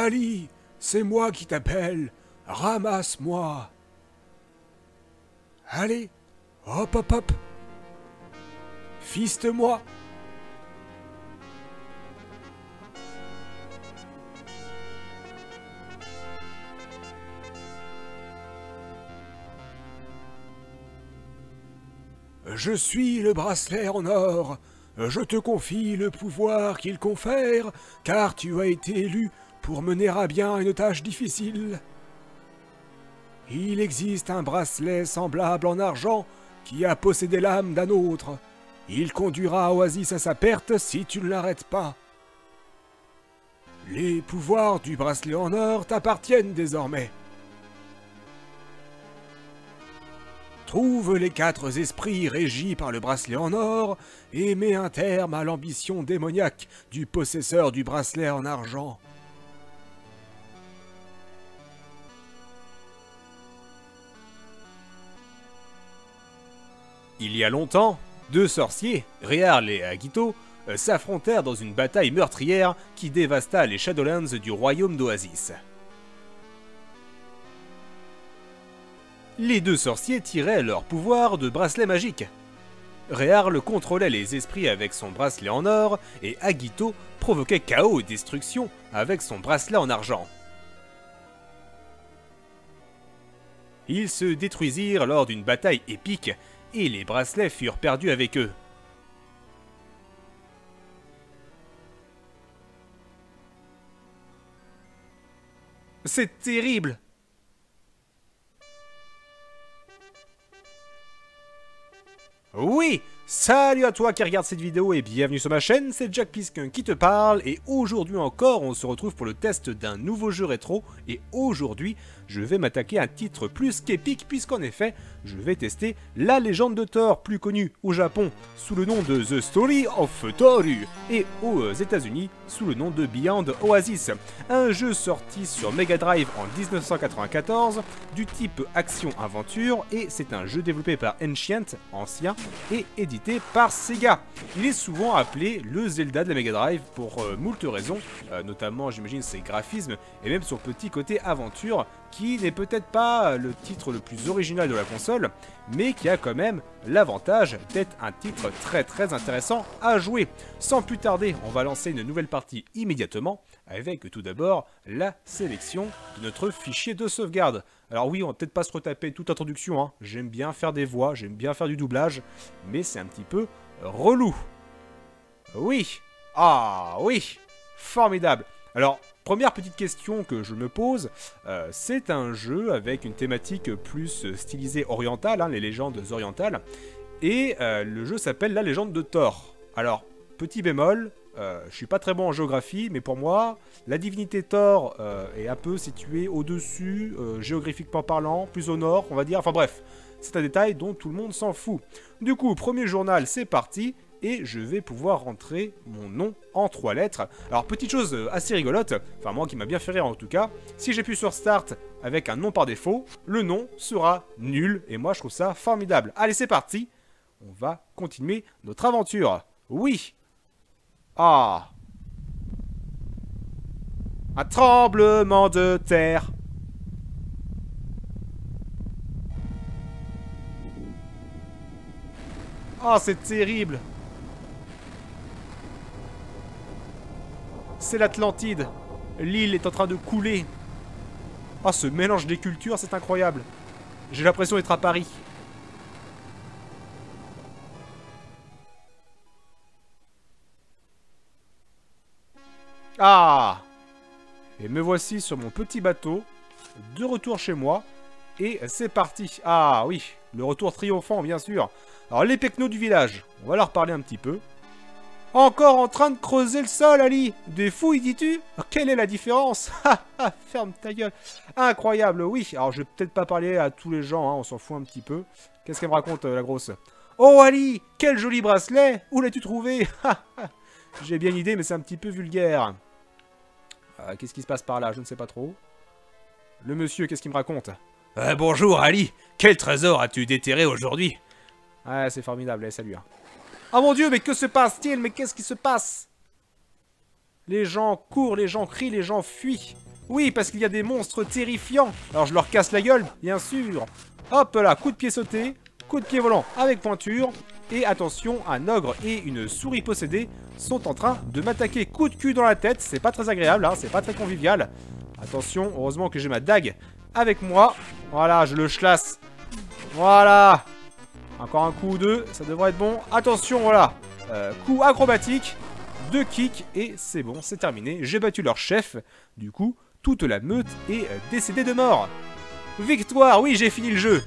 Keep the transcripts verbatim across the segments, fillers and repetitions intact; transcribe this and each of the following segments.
Ali, c'est moi qui t'appelle. Ramasse-moi. Allez, hop hop hop. Fiste-moi. Je suis le bracelet en or. Je te confie le pouvoir qu'il confère, car tu as été élu pour mener à bien une tâche difficile. Il existe un bracelet semblable en argent qui a possédé l'âme d'un autre. Il conduira Oasis à sa perte si tu ne l'arrêtes pas. Les pouvoirs du bracelet en or t'appartiennent désormais. Trouve les quatre esprits régis par le bracelet en or et mets un terme à l'ambition démoniaque du possesseur du bracelet en argent. Il y a longtemps, deux sorciers, Rhéarl et Agito, euh, s'affrontèrent dans une bataille meurtrière qui dévasta les Shadowlands du royaume d'Oasis. Les deux sorciers tiraient leur pouvoir de bracelet magique. Rhéarl contrôlait les esprits avec son bracelet en or et Agito provoquait chaos et destruction avec son bracelet en argent. Ils se détruisirent lors d'une bataille épique et les bracelets furent perdus avec eux. C'est terrible! Oui! Salut à toi qui regarde cette vidéo et bienvenue sur ma chaîne, c'est Jack Pisquin qui te parle et aujourd'hui encore on se retrouve pour le test d'un nouveau jeu rétro et aujourd'hui je vais m'attaquer à un titre plus qu'épique puisqu'en effet je vais tester la légende de Thor, plus connue au Japon sous le nom de The Story of Thor et aux États-Unis sous le nom de Beyond Oasis, un jeu sorti sur Mega Drive en mille neuf cent quatre-vingt-quatorze du type action-aventure et c'est un jeu développé par Ancient, ancien, et édité par Sega. Il est souvent appelé le Zelda de la Mega Drive pour euh, moult raisons, euh, notamment j'imagine ses graphismes et même son petit côté aventure qui n'est peut-être pas le titre le plus original de la console, mais qui a quand même l'avantage d'être un titre très très intéressant à jouer. Sans plus tarder, on va lancer une nouvelle partie immédiatement, avec tout d'abord la sélection de notre fichier de sauvegarde. Alors oui, on va peut-être pas se retaper toute l'introduction, hein. J'aime bien faire des voix, j'aime bien faire du doublage, mais c'est un petit peu relou. Oui, ah oui, formidable. Alors, première petite question que je me pose, euh, c'est un jeu avec une thématique plus stylisée orientale, hein, les légendes orientales, et euh, le jeu s'appelle La Légende de Thor. Alors, petit bémol, euh, je suis pas très bon en géographie, mais pour moi, la divinité Thor euh, est un peu située au-dessus, euh, géographiquement parlant, plus au nord, on va dire, enfin bref, c'est un détail dont tout le monde s'en fout. Du coup, premier journal, c'est parti. Et je vais pouvoir rentrer mon nom en trois lettres. Alors, petite chose assez rigolote, enfin moi qui m'a bien fait rire en tout cas, si j'appuie sur Start avec un nom par défaut, le nom sera nul, et moi je trouve ça formidable. Allez, c'est parti, on va continuer notre aventure. Oui. Ah. Un tremblement de terre. Ah, c'est terrible. C'est l'Atlantide. L'île est en train de couler. Ah, ce mélange des cultures, c'est incroyable. J'ai l'impression d'être à Paris. Ah! Et me voici sur mon petit bateau, de retour chez moi. Et c'est parti. Ah oui, le retour triomphant, bien sûr. Alors, les pecnos du village, on va leur parler un petit peu. Encore en train de creuser le sol, Ali. Des fouilles, dis-tu? Quelle est la différence? Ha ha, ferme ta gueule. Incroyable, oui. Alors, je vais peut-être pas parler à tous les gens, hein, on s'en fout un petit peu. Qu'est-ce qu'elle me raconte, euh, la grosse? Oh, Ali, quel joli bracelet. Où l'as-tu trouvé? J'ai bien une idée, mais c'est un petit peu vulgaire. Euh, qu'est-ce qui se passe par là? Je ne sais pas trop. Le monsieur, qu'est-ce qu'il me raconte? euh, Bonjour, Ali. Quel trésor as-tu déterré aujourd'hui? Ouais, c'est formidable, allez, salut. Hein. Oh mon Dieu, mais que se passe-t-il? Mais qu'est-ce qui se passe? Les gens courent, les gens crient, les gens fuient. Oui, parce qu'il y a des monstres terrifiants. Alors je leur casse la gueule, bien sûr. Hop là, coup de pied sauté, coup de pied volant avec pointure. Et attention, un ogre et une souris possédée sont en train de m'attaquer. Coup de cul dans la tête, c'est pas très agréable, hein, c'est pas très convivial. Attention, heureusement que j'ai ma dague avec moi. Voilà, je le chlasse. Voilà. Encore un coup ou deux, ça devrait être bon. Attention, voilà. Euh, coup acrobatique, deux kicks et c'est bon, c'est terminé. J'ai battu leur chef. Du coup, toute la meute est euh, décédée de mort. Victoire, oui, j'ai fini le jeu.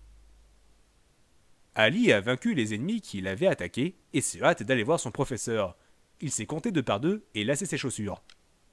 Ali a vaincu les ennemis qui l'avaient attaqué et se hâte d'aller voir son professeur. Il s'est compté deux par deux et lassé ses chaussures.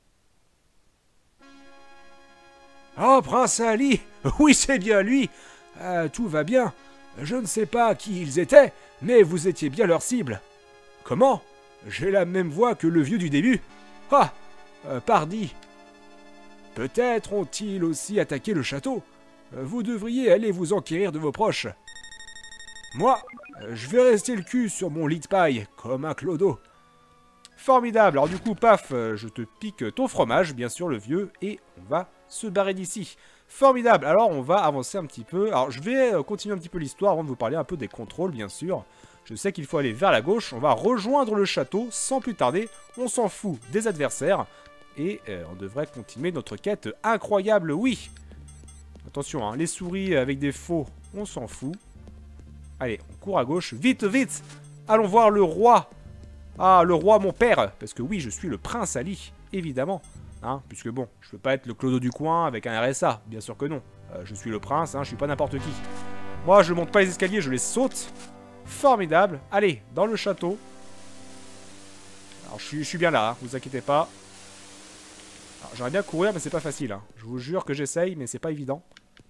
Oh, Prince Ali! Oui, c'est bien lui! Euh, tout va bien. Je ne sais pas qui ils étaient, mais vous étiez bien leur cible. Comment? J'ai la même voix que le vieux du début. Ah! Euh, pardi. Peut-être ont-ils aussi attaqué le château. Vous devriez aller vous enquérir de vos proches. Moi, je vais rester le cul sur mon lit de paille, comme un clodo. Formidable. Alors du coup, paf, je te pique ton fromage, bien sûr, le vieux, et on va se barrer d'ici. Formidable. Alors, on va avancer un petit peu. Alors, je vais continuer un petit peu l'histoire avant de vous parler un peu des contrôles, bien sûr. Je sais qu'il faut aller vers la gauche. On va rejoindre le château sans plus tarder. On s'en fout des adversaires. Et euh, on devrait continuer notre quête incroyable, oui. Attention, hein, les souris avec des faux, on s'en fout. Allez, on court à gauche. Vite, vite! Allons voir le roi. Ah, le roi, mon père. Parce que oui, je suis le prince Ali, évidemment. Hein, puisque bon, je peux pas être le clodo du coin avec un R S A. Bien sûr que non. Euh, je suis le prince, hein, je suis pas n'importe qui. Moi, je monte pas les escaliers, je les saute. Formidable. Allez, dans le château. Alors, je suis, je suis bien là, hein, vous inquiétez pas. J'aimerais bien courir, mais c'est pas facile. Hein. Je vous jure que j'essaye, mais c'est pas évident.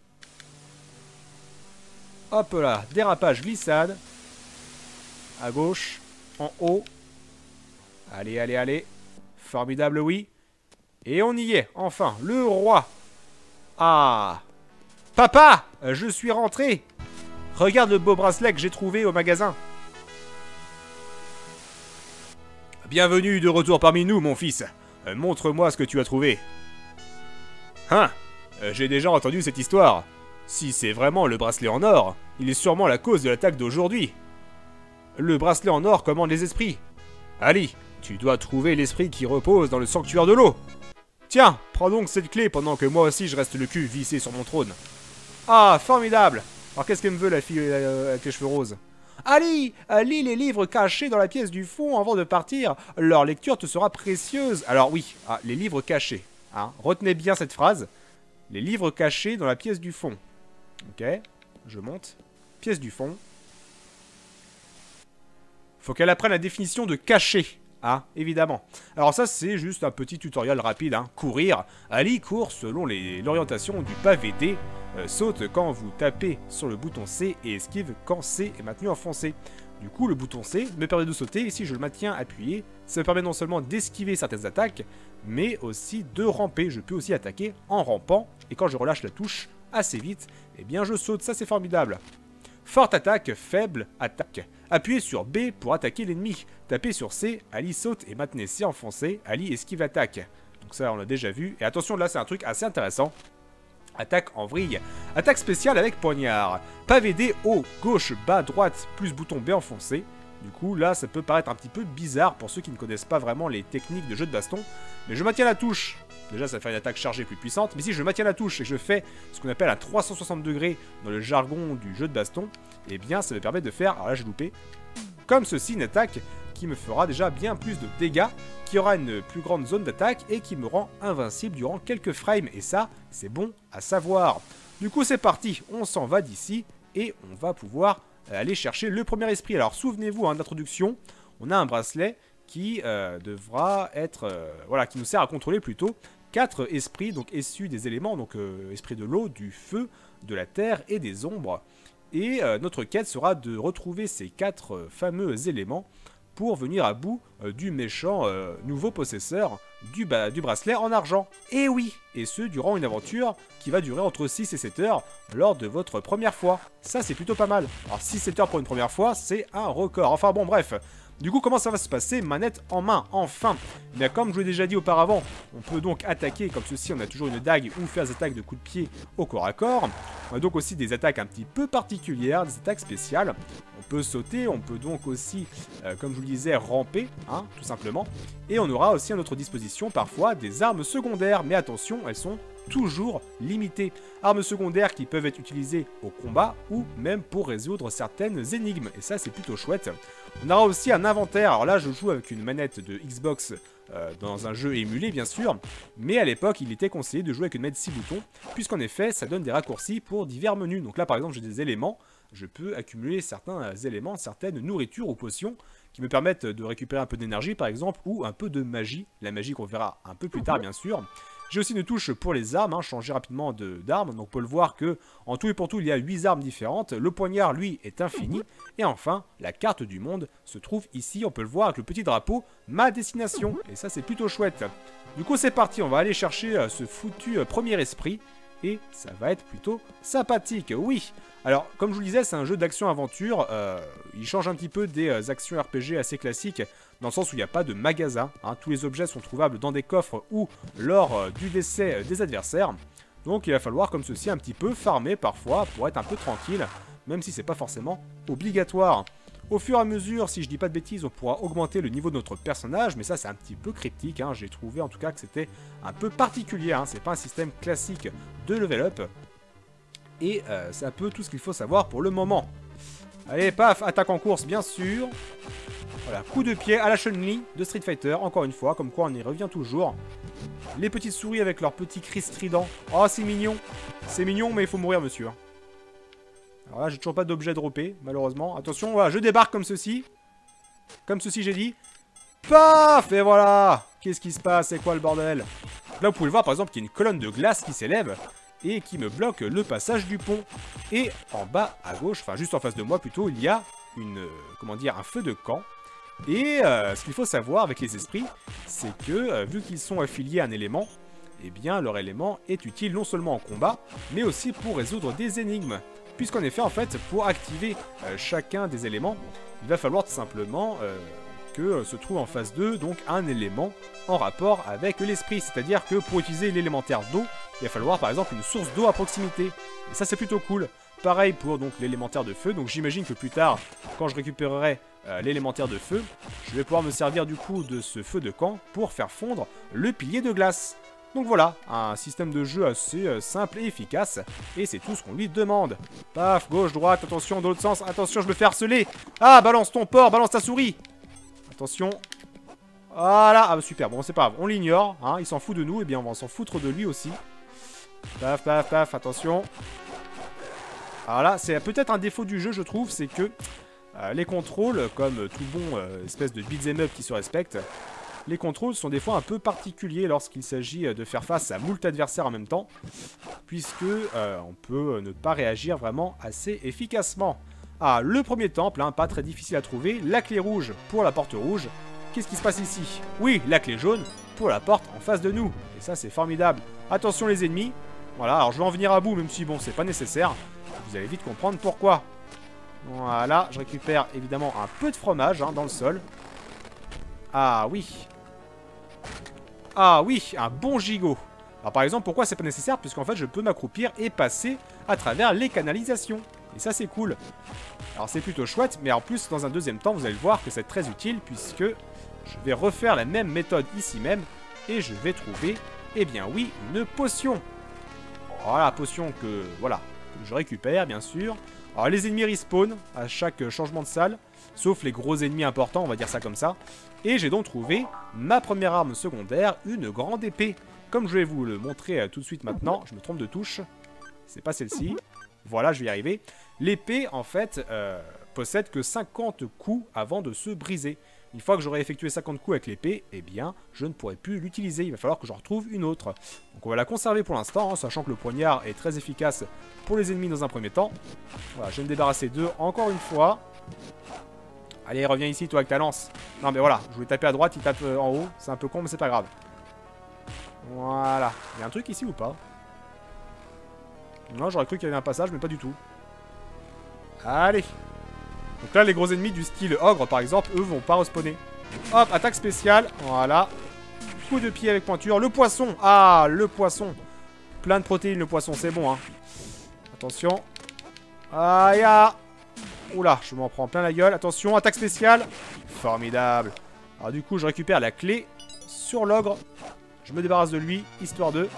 Hop là, dérapage, glissade. À gauche, en haut. Allez, allez, allez. Formidable, oui. Et on y est, enfin, le roi. Ah. Papa, je suis rentré. Regarde le beau bracelet que j'ai trouvé au magasin. Bienvenue de retour parmi nous, mon fils. Euh, Montre-moi ce que tu as trouvé. Hein, euh, j'ai déjà entendu cette histoire. Si c'est vraiment le bracelet en or, il est sûrement la cause de l'attaque d'aujourd'hui. Le bracelet en or commande les esprits. Ali, tu dois trouver l'esprit qui repose dans le sanctuaire de l'eau. Tiens, prends donc cette clé pendant que moi aussi je reste le cul vissé sur mon trône. Ah, formidable. Alors qu'est-ce qu'elle me veut, la fille euh, avec les cheveux roses? Ali, lis les livres cachés dans la pièce du fond avant de partir. Leur lecture te sera précieuse. Alors oui, ah, les livres cachés. Hein. Retenez bien cette phrase. Les livres cachés dans la pièce du fond. Ok, je monte. Pièce du fond. Faut qu'elle apprenne la définition de caché. Ah, évidemment. Alors ça, c'est juste un petit tutoriel rapide. Hein. Courir. Ali court selon l'orientation du pavé D. Euh, saute quand vous tapez sur le bouton C et esquive quand C est maintenu enfoncé. Du coup, le bouton C me permet de sauter et si je le maintiens appuyé, ça me permet non seulement d'esquiver certaines attaques, mais aussi de ramper. Je peux aussi attaquer en rampant et quand je relâche la touche assez vite, eh bien je saute. Ça, c'est formidable. Forte attaque, faible attaque. Appuyez sur B pour attaquer l'ennemi. Tapez sur C, Ali saute et maintenez C enfoncé, Ali esquive l'attaque. Donc ça, on l'a déjà vu. Et attention, là, c'est un truc assez intéressant. Attaque en vrille. Attaque spéciale avec poignard. Pavé D, haut, gauche, bas, droite, plus bouton B enfoncé. Du coup, là, ça peut paraître un petit peu bizarre pour ceux qui ne connaissent pas vraiment les techniques de jeu de baston. Mais je maintiens la touche. Déjà, ça fait une attaque chargée plus puissante. Mais si je maintiens la touche et que je fais ce qu'on appelle un trois cent soixante degrés dans le jargon du jeu de baston, eh bien, ça me permet de faire, alors là, j'ai loupé, comme ceci, une attaque qui me fera déjà bien plus de dégâts, qui aura une plus grande zone d'attaque et qui me rend invincible durant quelques frames. Et ça, c'est bon à savoir. Du coup, c'est parti. On s'en va d'ici et on va pouvoir aller chercher le premier esprit. Alors, souvenez-vous, hein, d'introduction, on a un bracelet qui euh, devra être, euh, voilà, qui nous sert à contrôler plutôt quatre esprits, donc issus des éléments, donc euh, esprit de l'eau, du feu, de la terre et des ombres. Et euh, notre quête sera de retrouver ces quatre euh, fameux éléments pour venir à bout euh, du méchant euh, nouveau possesseur du, bah, du bracelet en argent. Et oui, et ce durant une aventure qui va durer entre six et sept heures lors de votre première fois. Ça, c'est plutôt pas mal. Alors six sept heures pour une première fois, c'est un record. Enfin bon, bref. Du coup, comment ça va se passer? Manette en main, enfin. Mais comme je vous l'ai déjà dit auparavant, on peut donc attaquer comme ceci, on a toujours une dague ou faire des attaques de coups de pied au corps à corps. On a donc aussi des attaques un petit peu particulières, des attaques spéciales. On peut sauter, on peut donc aussi, euh, comme je vous le disais, ramper, hein, tout simplement. Et on aura aussi à notre disposition parfois des armes secondaires, mais attention, elles sont toujours limitées. Armes secondaires qui peuvent être utilisées au combat ou même pour résoudre certaines énigmes. Et ça, c'est plutôt chouette. On aura aussi un inventaire. Alors là, je joue avec une manette de Xbox euh, dans un jeu émulé, bien sûr. Mais à l'époque, il était conseillé de jouer avec une manette six boutons, puisqu'en effet, ça donne des raccourcis pour divers menus. Donc là, par exemple, j'ai des éléments. Je peux accumuler certains éléments, certaines nourritures ou potions qui me permettent de récupérer un peu d'énergie, par exemple, ou un peu de magie. La magie qu'on verra un peu plus tard, bien sûr. J'ai aussi une touche pour les armes, hein, changer rapidement d'armes. Donc on peut le voir que en tout et pour tout, il y a huit armes différentes. Le poignard, lui, est infini. Et enfin, la carte du monde se trouve ici. On peut le voir avec le petit drapeau, ma destination. Et ça, c'est plutôt chouette. Du coup, c'est parti. On va aller chercher euh, ce foutu euh, premier esprit. Et ça va être plutôt sympathique, oui. Alors, comme je vous le disais, c'est un jeu d'action-aventure. Euh, il change un petit peu des euh, actions R P G assez classiques, dans le sens où il n'y a pas de magasin. Hein. Tous les objets sont trouvables dans des coffres ou lors euh, du décès euh, des adversaires. Donc il va falloir, comme ceci, un petit peu farmer parfois pour être un peu tranquille, même si c'est pas forcément obligatoire. Au fur et à mesure, si je dis pas de bêtises, on pourra augmenter le niveau de notre personnage, mais ça c'est un petit peu cryptique, hein. J'ai trouvé en tout cas que c'était un peu particulier, hein. C'est pas un système classique de level up, et euh, c'est un peu tout ce qu'il faut savoir pour le moment. Allez, paf, attaque en course bien sûr. Voilà, coup de pied à la Chun-Li de Street Fighter, encore une fois, comme quoi on y revient toujours. Les petites souris avec leurs petits cris stridents. Oh, c'est mignon, c'est mignon, mais il faut mourir monsieur. Alors là, j'ai toujours pas d'objet droppé, malheureusement. Attention, voilà, je débarque comme ceci. Comme ceci, j'ai dit. Paf! Et voilà! Qu'est-ce qui se passe? C'est quoi le bordel? Là, vous pouvez le voir, par exemple, qu'il y a une colonne de glace qui s'élève et qui me bloque le passage du pont. Et en bas, à gauche, enfin, juste en face de moi, plutôt, il y a une, euh, comment dire, un feu de camp. Et euh, ce qu'il faut savoir avec les esprits, c'est que, euh, vu qu'ils sont affiliés à un élément, eh bien, leur élément est utile non seulement en combat, mais aussi pour résoudre des énigmes. Puisqu'en effet, en fait, pour activer euh, chacun des éléments, il va falloir tout simplement euh, que euh, se trouve en phase deux, donc un élément en rapport avec l'esprit. C'est-à-dire que pour utiliser l'élémentaire d'eau, il va falloir par exemple une source d'eau à proximité. Et ça, c'est plutôt cool. Pareil pour donc l'élémentaire de feu. Donc j'imagine que plus tard, quand je récupérerai euh, l'élémentaire de feu, je vais pouvoir me servir du coup de ce feu de camp pour faire fondre le pilier de glace. Donc voilà, un système de jeu assez euh, simple et efficace, et c'est tout ce qu'on lui demande. Paf, gauche, droite, attention, dans l'autre sens, attention, je me fais harceler. Ah, balance ton porc, balance ta souris. Attention. Voilà, ah super, bon c'est pas grave, on l'ignore, hein, il s'en fout de nous, et bien on va s'en foutre de lui aussi. Paf, paf, paf, attention. Voilà, c'est peut-être un défaut du jeu, je trouve, c'est que euh, les contrôles, comme tout bon euh, espèce de beat'em up qui se respecte, les contrôles sont des fois un peu particuliers lorsqu'il s'agit de faire face à moult adversaires en même temps, puisque euh, on peut ne pas réagir vraiment assez efficacement. Ah, le premier temple, hein, pas très difficile à trouver, la clé rouge pour la porte rouge. Qu'est-ce qui se passe ici? Oui, la clé jaune pour la porte en face de nous, et ça c'est formidable. Attention les ennemis, voilà, alors je vais en venir à bout, même si bon, c'est pas nécessaire, vous allez vite comprendre pourquoi. Voilà, je récupère évidemment un peu de fromage hein, dans le sol. Ah oui. Ah oui, un bon gigot. Alors par exemple, pourquoi c'est pas nécessaire? Puisqu'en fait, je peux m'accroupir et passer à travers les canalisations. Et ça, c'est cool. Alors c'est plutôt chouette, mais en plus, dans un deuxième temps, vous allez voir que c'est très utile, puisque je vais refaire la même méthode ici même, et je vais trouver, eh bien oui, une potion. Voilà, potion que, voilà, que je récupère, bien sûr. Alors les ennemis respawn à chaque changement de salle, sauf les gros ennemis importants, on va dire ça comme ça. Et j'ai donc trouvé ma première arme secondaire, une grande épée. Comme je vais vous le montrer euh, tout de suite maintenant, je me trompe de touche. C'est pas celle-ci. Voilà, je vais y arriver. L'épée, en fait, euh, possède que cinquante coups avant de se briser. Une fois que j'aurai effectué cinquante coups avec l'épée, eh bien, je ne pourrai plus l'utiliser. Il va falloir que j'en retrouve une autre. Donc on va la conserver pour l'instant, hein, sachant que le poignard est très efficace pour les ennemis dans un premier temps. Voilà, je vais me débarrasser d'eux encore une fois. Allez, reviens ici, toi, avec ta lance. Non, mais voilà, je voulais taper à droite, il tape euh, en haut. C'est un peu con, mais c'est pas grave. Voilà. Il y a un truc ici ou pas? Non, j'aurais cru qu'il y avait un passage, mais pas du tout. Allez. Donc là, les gros ennemis du style ogre, par exemple, eux, vont pas respawner. Hop, attaque spéciale. Voilà. Coup de pied avec pointure. Le poisson. Ah, le poisson. Plein de protéines, le poisson, c'est bon, hein. Attention. Aïe, ah. Oula, je m'en prends plein la gueule. Attention, attaque spéciale. Formidable. Alors du coup, je récupère la clé sur l'ogre. Je me débarrasse de lui, histoire de...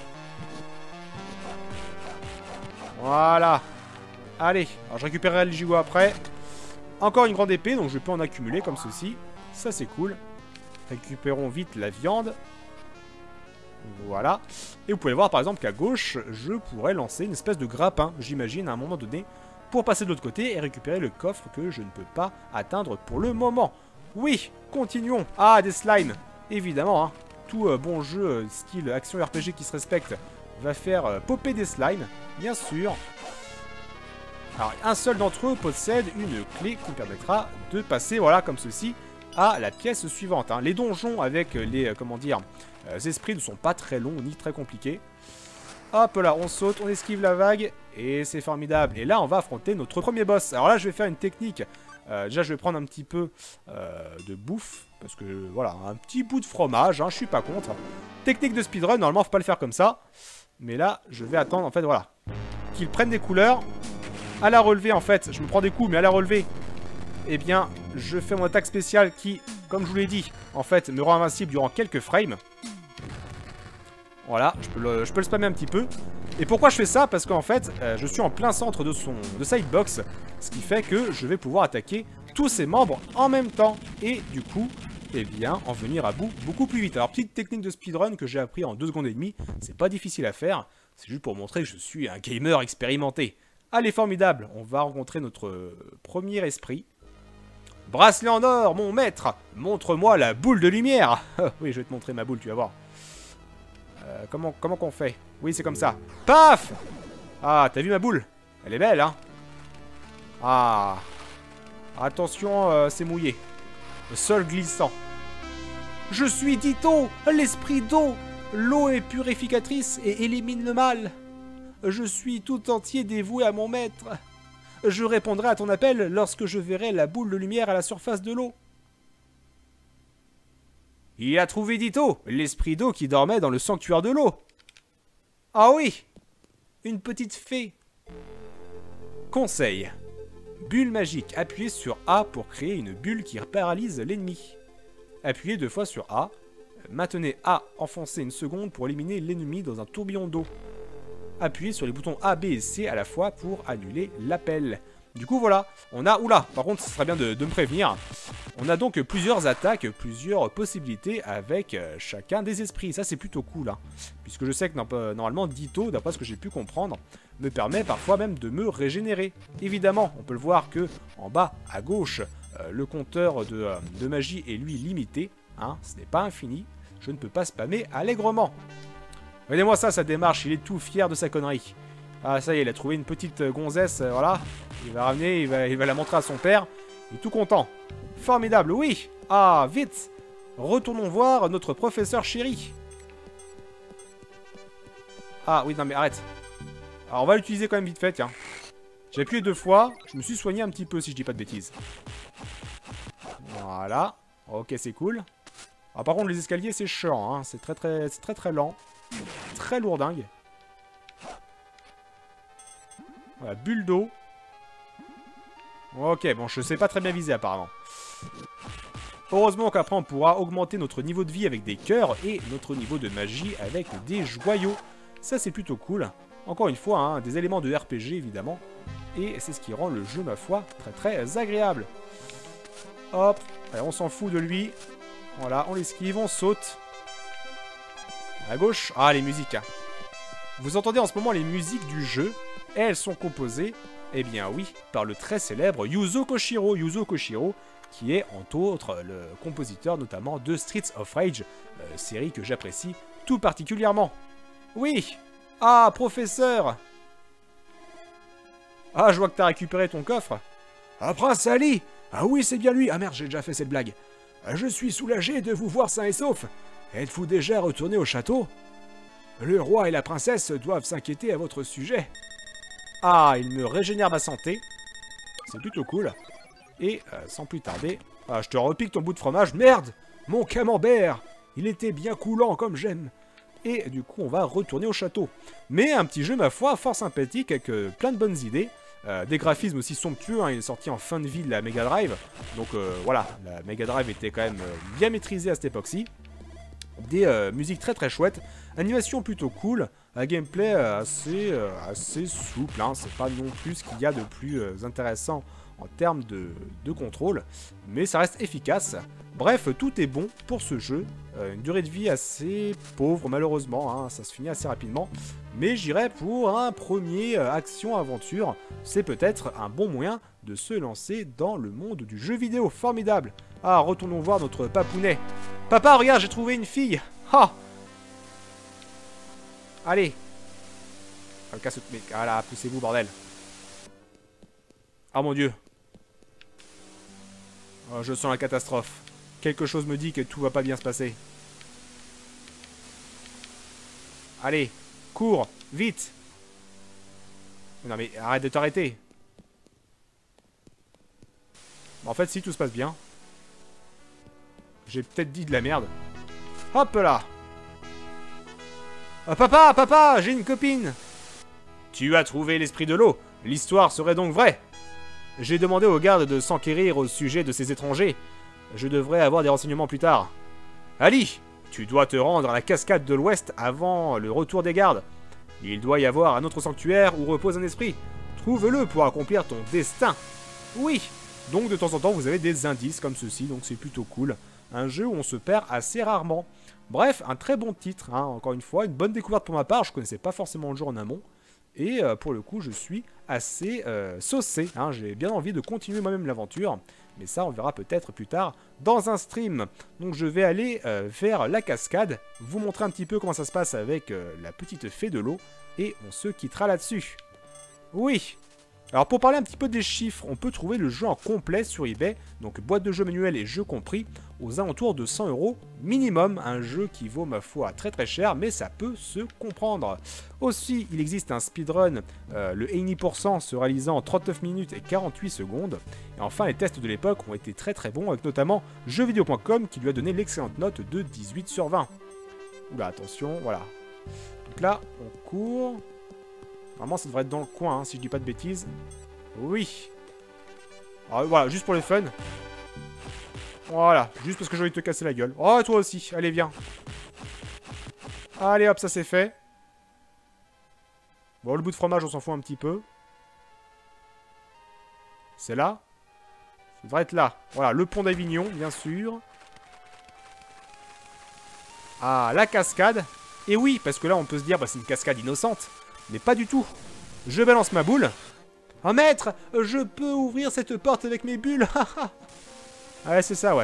Voilà. Allez, alors je récupérerai le gigot après. Encore une grande épée, donc je peux en accumuler comme ceci. Ça, c'est cool. Récupérons vite la viande. Voilà. Et vous pouvez voir, par exemple, qu'à gauche, je pourrais lancer une espèce de grappin, j'imagine, à un moment donné, pour passer de l'autre côté et récupérer le coffre que je ne peux pas atteindre pour le moment. Oui, continuons. Ah, des slimes. Évidemment, hein. Tout euh, bon jeu euh, style action R P G qui se respecte va faire euh, popper des slimes, bien sûr. Alors, un seul d'entre eux possède une clé qui permettra de passer, voilà, comme ceci, à la pièce suivante. Hein. Les donjons avec les, euh, comment dire, euh, esprits ne sont pas très longs ni très compliqués. Hop là, on saute, on esquive la vague, et c'est formidable. Et là, on va affronter notre premier boss. Alors là, je vais faire une technique. Euh, déjà, je vais prendre un petit peu euh, de bouffe, parce que, voilà, un petit bout de fromage, hein, je suis pas contre. Technique de speedrun, normalement, faut pas le faire comme ça. Mais là, je vais attendre, en fait, voilà, qu'il prenne des couleurs. À la relevée, en fait, je me prends des coups, mais à la relevée, eh bien, je fais mon attaque spéciale qui, comme je vous l'ai dit, en fait, me rend invincible durant quelques frames. Voilà, je peux, le, je peux le spammer un petit peu. Et pourquoi je fais ça? Parce qu'en fait, euh, je suis en plein centre de son de sa hitbox, ce qui fait que je vais pouvoir attaquer tous ses membres en même temps. Et du coup, eh bien, en venir à bout beaucoup plus vite. Alors, petite technique de speedrun que j'ai appris en deux secondes et demie, c'est pas difficile à faire. C'est juste pour montrer que je suis un gamer expérimenté. Allez, formidable, on va rencontrer notre euh, premier esprit. Bracelet en or, mon maître, montre-moi la boule de lumière. Oui, je vais te montrer ma boule, tu vas voir. Euh, comment comment qu'on fait? Oui, c'est comme ça. Paf! Ah, t'as vu ma boule? Elle est belle, hein? Ah. Attention, euh, c'est mouillé. Le sol glissant. Je suis Ditto, l'esprit d'eau. L'eau est purificatrice et élimine le mal. Je suis tout entier dévoué à mon maître. Je répondrai à ton appel lorsque je verrai la boule de lumière à la surface de l'eau. Il a trouvé Ditto, l'esprit d'eau qui dormait dans le sanctuaire de l'eau. Ah oui, une petite fée. Conseil. Bulle magique. Appuyez sur A pour créer une bulle qui paralyse l'ennemi. Appuyez deux fois sur A. Maintenez A enfoncé une seconde pour éliminer l'ennemi dans un tourbillon d'eau. Appuyez sur les boutons A, B et C à la fois pour annuler l'appel. Du coup, voilà, on a... Oula, par contre, ce serait bien de, de me prévenir. On a donc plusieurs attaques, plusieurs possibilités avec euh, chacun des esprits. Ça, c'est plutôt cool, hein, puisque je sais que normalement, Ditto, d'après ce que j'ai pu comprendre, me permet parfois même de me régénérer. Évidemment, on peut le voir que en bas, à gauche, euh, le compteur de, euh, de magie est, lui, limité. Hein, ce n'est pas infini. Je ne peux pas spammer allègrement. Regardez-moi ça, sa démarche, il est tout fier de sa connerie. Ah, ça y est, il a trouvé une petite gonzesse, euh, voilà. Il va ramener, il va, il va la montrer à son père. Il est tout content. Formidable, oui. Ah, vite. Retournons voir notre professeur chéri. Ah, oui, non mais arrête. Alors, on va l'utiliser quand même vite fait, tiens. J'ai appuyé deux fois, je me suis soigné un petit peu, si je dis pas de bêtises. Voilà. Ok, c'est cool. Alors, par contre, les escaliers, c'est chiant, hein. C'est très, très, c'est très, très lent. Très lourdingue. Voilà, bulle d'eau. Ok, bon, je sais pas très bien viser apparemment. Heureusement qu'après on pourra augmenter notre niveau de vie avec des cœurs et notre niveau de magie avec des joyaux. Ça c'est plutôt cool. Encore une fois, hein, des éléments de R P G évidemment. Et c'est ce qui rend le jeu, ma foi, très très agréable. Hop, allez, on s'en fout de lui. Voilà, on l'esquive, on saute. À gauche, ah les musiques. Hein. Vous entendez en ce moment les musiques du jeu. Et elles sont composées, eh bien oui, par le très célèbre Yuzo Koshiro. Yuzo Koshiro, qui est entre autres le compositeur notamment de Streets of Rage, euh, série que j'apprécie tout particulièrement. Oui. Ah, professeur. Ah, je vois que t'as récupéré ton coffre. Ah, Prince Ali. Ah oui, c'est bien lui. Ah merde, j'ai déjà fait cette blague. Je suis soulagé de vous voir sain et sauf. Êtes-vous déjà retourné au château? Le roi et la princesse doivent s'inquiéter à votre sujet. Ah, il me régénère ma santé. C'est plutôt cool. Et euh, sans plus tarder... Ah, je te repique ton bout de fromage. Merde! Mon camembert! Il était bien coulant comme j'aime. Et du coup, on va retourner au château. Mais un petit jeu, ma foi, fort sympathique, avec euh, plein de bonnes idées. Euh, des graphismes aussi somptueux, hein. Il est sorti en fin de vie de la Mega Drive. Donc euh, voilà, la Mega Drive était quand même euh, bien maîtrisée à cette époque-ci. Des euh, musiques très très chouettes. Animation plutôt cool. Un gameplay euh, assez, euh, assez souple, hein. C'est pas non plus ce qu'il y a de plus euh, intéressant en termes de, de contrôle, mais ça reste efficace. Bref, tout est bon pour ce jeu. Euh, une durée de vie assez pauvre, malheureusement, hein, ça se finit assez rapidement. Mais j'irais pour un premier euh, action-aventure. C'est peut-être un bon moyen de se lancer dans le monde du jeu vidéo. Formidable. Ah, retournons voir notre papounet. Papa, regarde, j'ai trouvé une fille. Ah. Allez. Ah, casse... Mais, ah là, poussez-vous, bordel. Ah mon dieu. Oh, je sens la catastrophe. Quelque chose me dit que tout va pas bien se passer. Allez, cours, vite. Non mais arrête de t'arrêter. En fait, si tout se passe bien. J'ai peut-être dit de la merde. Hop là. Oh, papa, papa, j'ai une copine. Tu as trouvé l'esprit de l'eau. L'histoire serait donc vraie. J'ai demandé aux gardes de s'enquérir au sujet de ces étrangers. Je devrais avoir des renseignements plus tard. Ali, tu dois te rendre à la cascade de l'Ouest avant le retour des gardes. Il doit y avoir un autre sanctuaire où repose un esprit. Trouve-le pour accomplir ton destin. Oui. Donc de temps en temps, vous avez des indices comme ceci, donc c'est plutôt cool. Un jeu où on se perd assez rarement. Bref, un très bon titre, hein. Encore une fois, une bonne découverte pour ma part. Je connaissais pas forcément le jeu en amont. Et euh, pour le coup, je suis assez euh, saucé. Hein. J'ai bien envie de continuer moi-même l'aventure. Mais ça, on verra peut-être plus tard dans un stream. Donc je vais aller euh, vers la cascade, vous montrer un petit peu comment ça se passe avec euh, la petite fée de l'eau. Et on se quittera là-dessus. Oui. Alors pour parler un petit peu des chiffres, on peut trouver le jeu en complet sur eBay. Donc boîte de jeu manuel et jeu compris, aux alentours de cent euros minimum. Un jeu qui vaut ma foi très très cher, mais ça peut se comprendre. Aussi, il existe un speedrun, euh, le eighty pour cent se réalisant en trente-neuf minutes et quarante-huit secondes. Et enfin, les tests de l'époque ont été très très bons, avec notamment jeux vidéo point com qui lui a donné l'excellente note de dix-huit sur vingt. Oula, attention, voilà. Donc là, on court. Normalement, ça devrait être dans le coin, hein, si je dis pas de bêtises. Oui. Alors, voilà, juste pour le fun. Voilà, juste parce que j'ai envie de te casser la gueule. Oh, toi aussi, allez, viens. Allez, hop, ça c'est fait. Bon, le bout de fromage, on s'en fout un petit peu. C'est là. Ça devrait être là. Voilà, le pont d'Avignon, bien sûr. Ah, la cascade. Et oui, parce que là, on peut se dire, bah, c'est une cascade innocente. Mais pas du tout. Je balance ma boule. Oh, maître, je peux ouvrir cette porte avec mes bulles. Ouais, c'est ça, ouais.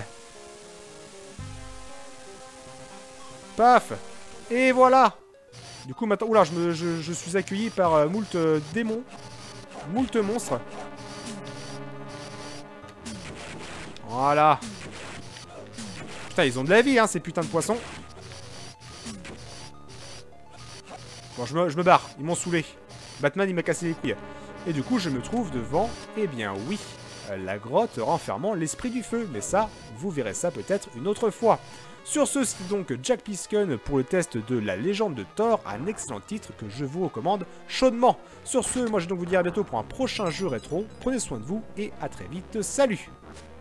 Paf. Et voilà. Du coup, maintenant... Oula, je, me, je, je suis accueilli par euh, moult euh, démons. Moult monstres. Voilà. Putain, ils ont de la vie, hein, ces putains de poissons. Bon, je me, je me barre. Ils m'ont saoulé. Batman, il m'a cassé les couilles. Et du coup, je me trouve devant... Eh bien, oui. La grotte renfermant l'esprit du feu. Mais ça, vous verrez ça peut-être une autre fois. Sur ce, c'est donc Jack Pisken pour le test de la légende de Thor. Un excellent titre que je vous recommande chaudement. Sur ce, moi je vais donc vous dire à bientôt pour un prochain jeu rétro. Prenez soin de vous et à très vite. Salut!